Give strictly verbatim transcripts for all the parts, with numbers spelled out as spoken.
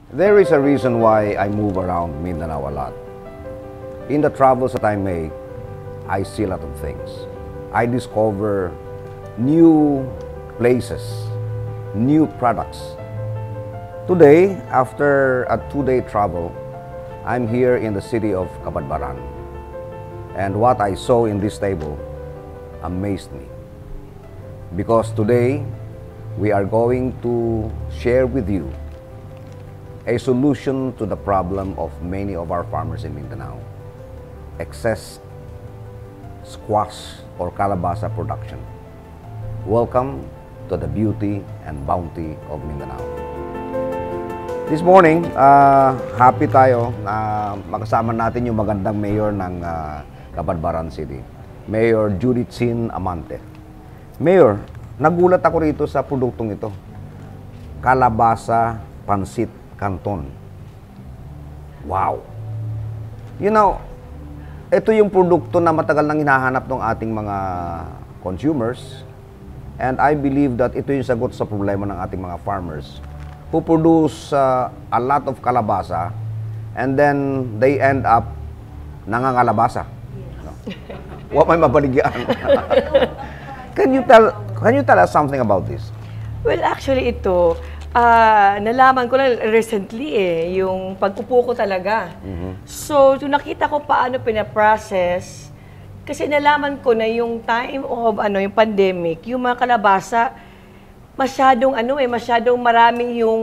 There is a reason why I move around Mindanao a lot. In the travels that I make, I see a lot of things. I discover new places, new products. Today, after a two-day travel, I'm here in the city of Cabadbaran. And what I saw in this table amazed me. Because today, we are going to share with you a solution to the problem of many of our farmers in Mindanao: excess squash or kalabasa production. Welcome to the beauty and bounty of Mindanao. This morning, uh, happy tayo na makasama natin yung magandang mayor ng uh, Cabadbaran City, Mayor Judy Chin Amante. Mayor, nagulat ako rito sa produktong ito, Cabadbaran Pancit Canton. Wow! You know, ito yung produkto na matagal nang hinahanap ng ating mga consumers, and I believe that ito yung sagot sa problema ng ating mga farmers who produce uh, a lot of kalabasa and then they end up nangangalabasa. No? What may mabaligyan? Can you tell can you tell us something about this? Well, actually ito, uh, nalaman ko lang recently eh, yung pag-upo ko talaga. Mm-hmm. So, so, nakita ko paano pinaprocess, kasi nalaman ko na yung time of ano, yung pandemic, yung mga kalabasa, masyadong ano eh, masyadong maraming yung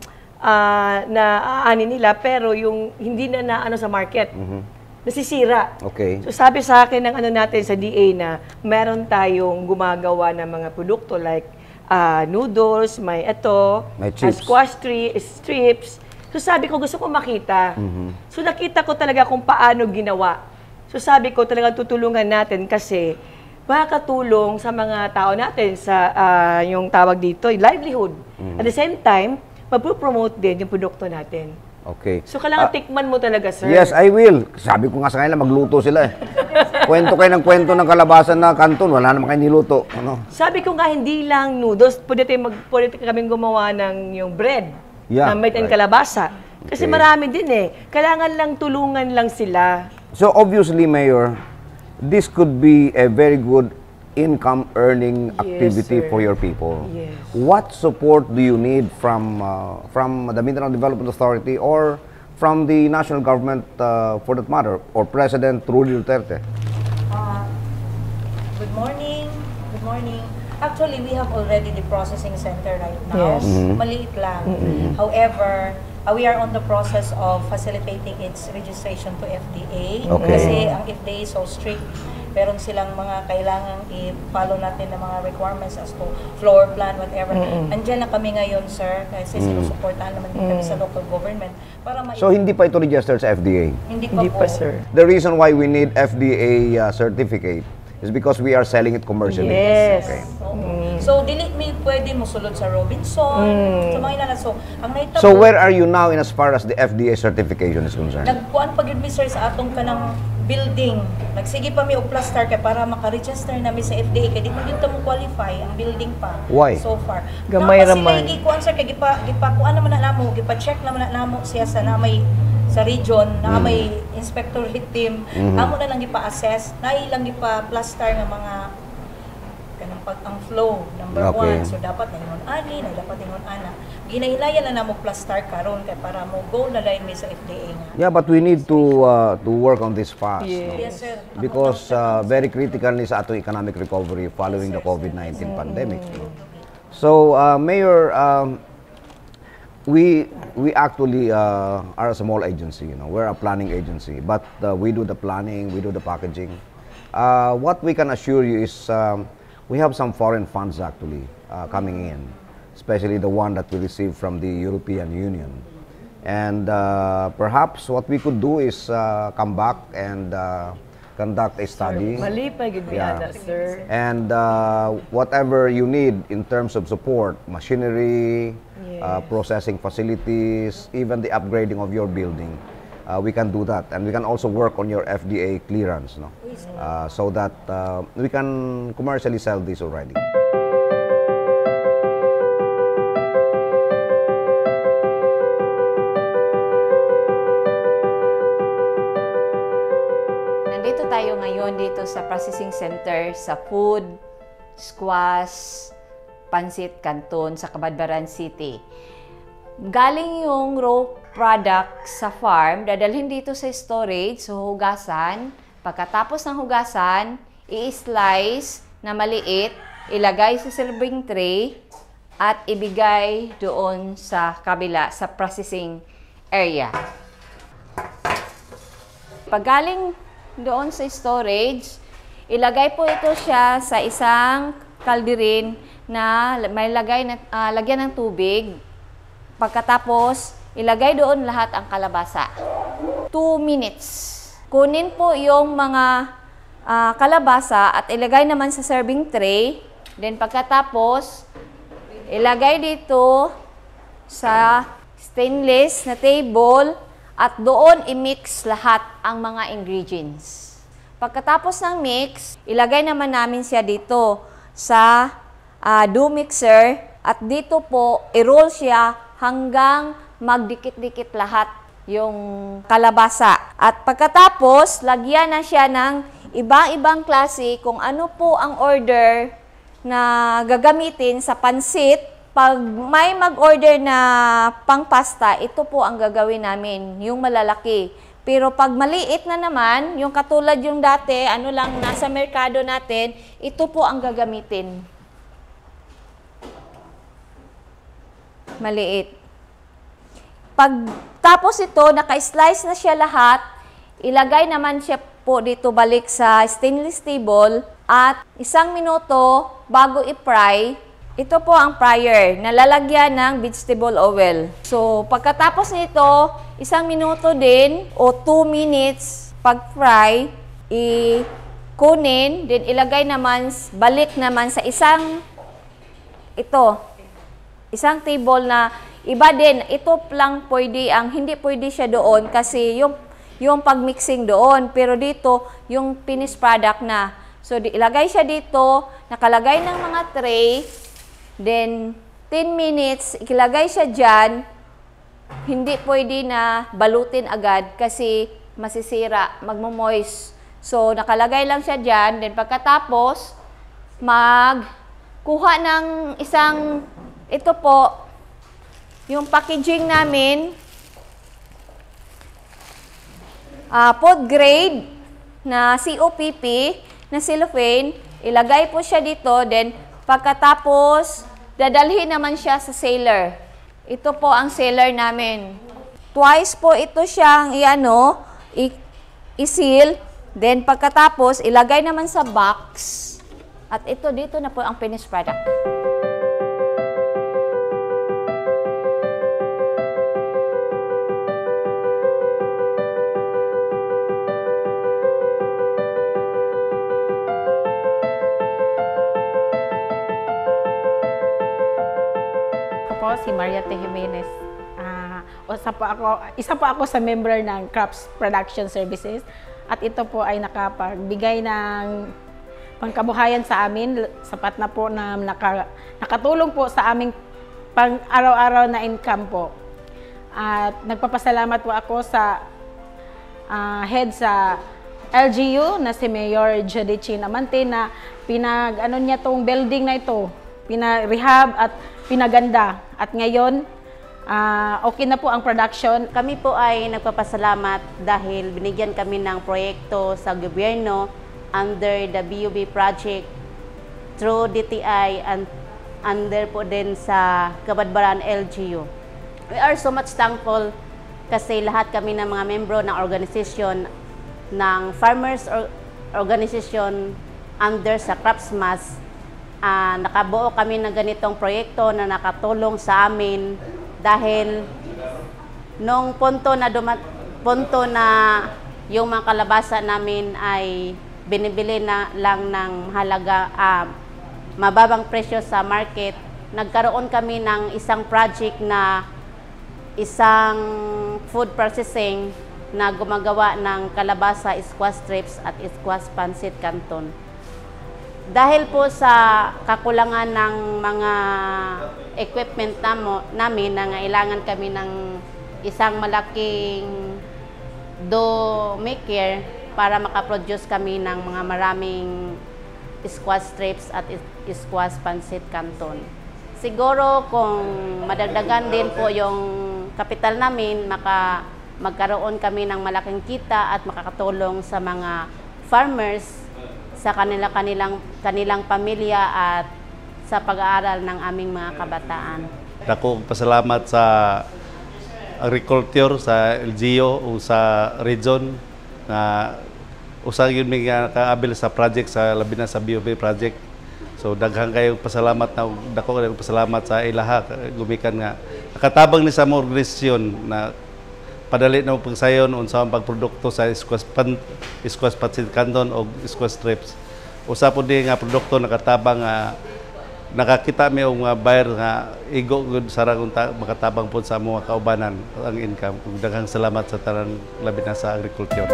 uh, na-aani nila, pero yung hindi na naano sa market. Mm-hmm. Nasisira. Okay. So sabi sa akin ng ano natin sa D A na meron tayong gumagawa ng mga produkto like uh, noodles, may ito, may uh, squash tree, strips. So sabi ko gusto ko makita. Mm-hmm. So nakita ko talaga kung paano ginawa. So sabi ko talaga tutulungan natin kasi makakatulong sa mga tao natin sa uh, yung tawag dito, yung livelihood. Mm-hmm. At the same time, mag-promote din yung produkto natin. Okay. So, kailangan uh, tikman mo talaga, sir. Yes, I will. Sabi ko nga sa kanila, magluto sila eh. Kwento kayo ng kwento ng kalabasan na kanton, wala naman kayo niluto. Ano? Sabi ko nga, hindi lang noodles, pwede, tayo mag, pwede kaming gumawa ng yung bread yeah, na may right. kalabasa. Kasi okay. marami din eh. Kailangan lang tulungan lang sila. So, obviously, Mayor, this could be a very good income earning activity yes, for your people. Yes. What support do you need from uh, from the Mindanao Development Authority or from the national government uh, for that matter, or President Rudy Duterte? Uh, good morning. Good morning. Actually, we have already the processing center right now. Yes. Mm-hmm. Maliit lang. Mm-hmm. However, uh, we are on the process of facilitating its registration to F D A. Okay. Kasi ang F D A is so strict. Meron silang mga kailangang i-follow natin ng mga requirements as to floor plan, whatever. Mm-hmm. Andiyan na kami ngayon, sir, kasi mm-hmm. sinusuportahan naman din kami mm-hmm. sa local government. Para so, hindi pa ito registered sa F D A? Hindi pa, hindi po. pa, sir. The reason why we need F D A uh, certificate is because we are selling it commercially. Yes. Okay. So, mm. so dili mi pwede mo sulod sa Robinson, mm. sa mga inana. So, ang naitabo, So, where are you now in as far as the F D A certification is concerned? Nagkuan pag mi sir sa atong kanang building. Nagsige pa mi og plaster kay para maka-register na mi sa F D A kay di mo dito mo qualify ang building pa. Why? So far. Gamay Tapos raman. sila gikuan sir kay gipa gipa kuan naman na namo, gipa-check naman na namo siya sa na may sa region na Mm. may inspectorate team. Mm-hmm. Amo na lang gipa-assess, na ilang gipa-plaster nga mga kanang pag ang flow number Okay. one. So dapat na ingon ani, na dapat ingon ana. Ginailayan na namo plaster karon kay para mo go na line mi sa F D A nga. Yeah, but we need to uh, to work on this fast. Yes. No? Yes, sir. Because uh, very critical ni sa atong economic recovery following Yes, the sir. COVID nineteen pandemic. No? So, uh, Mayor, um, we we actually uh, are a small agency. You know, we're a planning agency, but uh, we do the planning, we do the packaging. Uh, what we can assure you is um, we have some foreign funds actually uh, coming in, especially the one that we received from the European Union. And uh, perhaps what we could do is uh, come back and uh, conduct a study. Mali pa gid Yeah. yeah. sir. And uh, whatever you need in terms of support, machinery, Yes. uh, processing facilities, even the upgrading of your building, uh, we can do that. And we can also work on your F D A clearance, no? Uh, so that uh, we can commercially sell this already. tayo ngayon dito sa processing center sa food, Squash Pancit Canton sa Cabadbaran City. Galing yung raw product sa farm, dadalhin dito sa storage, so hugasan. Pagkatapos ng hugasan, i-slice na maliit, ilagay sa serving tray, at ibigay doon sa kabila, sa processing area. Pag galing doon sa storage, ilagay po ito siya sa isang kalderin na may lagay na, uh, lagyan ng tubig. Pagkatapos, ilagay doon lahat ang kalabasa. two minutes. Kunin po yung mga uh, kalabasa at ilagay naman sa serving tray. Then pagkatapos, ilagay dito sa stainless na table at doon i-mix lahat ang mga ingredients. Pagkatapos ng mix, ilagay naman namin siya dito sa uh, dough mixer at dito po i-roll siya hanggang magdikit-dikit lahat yung kalabasa. At pagkatapos, lagyan na siya ng ibang-ibang klase kung ano po ang order na gagamitin sa pansit. Pag may mag-order na pang pasta, ito po ang gagawin namin, yung malalaki. Pero pag maliit na naman, yung katulad yung dati, ano lang nasa merkado natin, ito po ang gagamitin. Maliit. Pag tapos ito, naka-slice na siya lahat, ilagay naman siya po dito balik sa stainless table at isang minuto bago i-fry. Ito po ang fryer na lalagyan ng vegetable oil. So, pagkatapos nito, isang minuto din o two minutes pag-fry, i-kunin, then ilagay naman, balik naman sa isang, ito, isang table na iba din. Ito lang pwede, ang hindi pwede siya doon kasi yung, yung pag-mixing doon. Pero dito, yung finished product na. So, di, ilagay siya dito, nakalagay ng mga tray. Then, ten minutes, ikilagay siya dyan. Hindi pwede na balutin agad kasi masisira, magmo-moist. So, nakalagay lang siya dyan. Then, pagkatapos, magkuha ng isang, ito po, yung packaging namin, uh, food grade na C O P P, na cellophane. Ilagay po siya dito. Then, pagkatapos, dadalhin naman siya sa sealer. Ito po ang sealer namin. Twice po ito siyang i-ano, i-seal. Then pagkatapos, ilagay naman sa box. At ito dito na po ang finished product. Po, si Maria T. Jimenez. Uh, isa, po ako, isa po ako sa member ng Crops Production Services at ito po ay nakapagbigay ng pangkabuhayan sa amin. Sapat na po na naka, nakatulong po sa aming pang araw-araw na income po. At nagpapasalamat po ako sa uh, head sa L G U na si Mayor Judy Chin Amante na pinag ano niya tong building na ito, pina-rehab at pinaganda. At ngayon, uh, okay na po ang production. Kami po ay nagpapasalamat dahil binigyan kami ng proyekto sa gobyerno under the B U B project through D T I and under po din sa Cabadbaran L G U. We are so much thankful kasi lahat kami ng mga membro ng organisasyon ng farmers or organization under sa Craftsmas. Uh, nakabuo kami ng ganitong proyekto na nakatulong sa amin dahil nung punto na dumat punto na yung mga kalabasa namin ay binibili na lang ng halaga uh, mababang presyo sa market, nagkaroon kami ng isang project na isang food processing na gumagawa ng kalabasa, squash strips at squash pancit canton. Dahil po sa kakulangan ng mga equipment namo, namin, nangailangan kami ng isang malaking dough maker, para makaproduce kami ng mga maraming squash strips at squash pancit canton. Siguro kung madagdagan din po yung kapital namin, maka, magkaroon kami ng malaking kita at makakatulong sa mga farmers sa kanila kanilang kanilang pamilya at sa pag-aaral ng aming mga kabataan. Ako pasalamat sa agriculture sa L G U o sa region na usag yun may nakaabil sa project sa labi na sa B O B project. So daghang kayo pasalamat na dako kayo pasalamat sa ilaha gumikan nga nakatabang ni sa mga organisasyon na padali na pagsayon unsa ang pagprodukto sa squash pan squash pancit canton o squash strips. Usa po di nga produkto nakatabang nga nakakita mi og mga buyer nga igo gud sara kung makatabang po sa mga kaubanan ang income. Daghang salamat sa tanan labi na sa agriculture.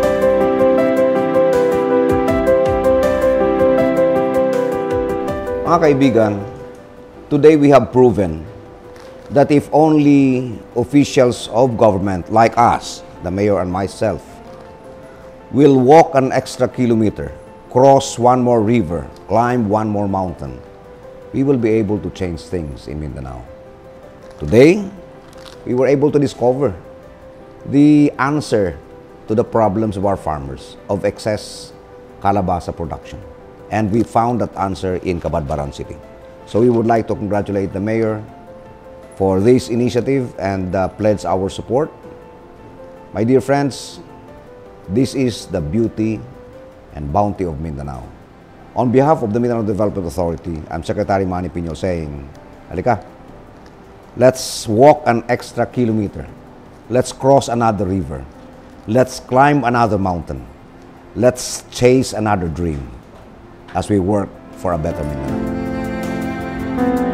Mga kaibigan, today we have proven that if only officials of government like us, the mayor and myself, will walk an extra kilometer, cross one more river, climb one more mountain, we will be able to change things in Mindanao. Today, we were able to discover the answer to the problems of our farmers of excess kalabasa production. And we found that answer in Cabadbaran City. So we would like to congratulate the mayor for this initiative and uh, pledge our support. My dear friends, this is the beauty and bounty of Mindanao. On behalf of the Mindanao Development Authority, I'm Secretary Manny Piñol saying, halika, let's walk an extra kilometer. Let's cross another river. Let's climb another mountain. Let's chase another dream as we work for a better Mindanao.